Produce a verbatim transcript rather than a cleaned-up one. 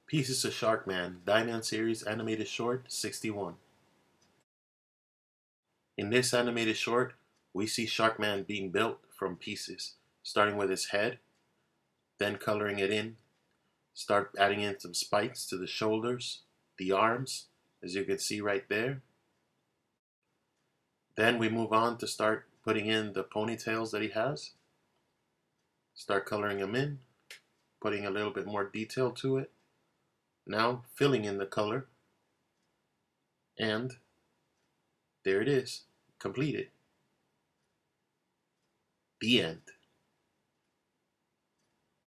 Pieces of Sharkman, Dieman series animated short sixty-one. In this animated short, we see Sharkman being built from pieces, starting with his head, then coloring it in, start adding in some spikes to the shoulders, the arms, as you can see right there. Then we move on to start putting in the ponytails that he has. Start coloring them in, putting a little bit more detail to it. Now filling in the color, and there it is, completed. The end.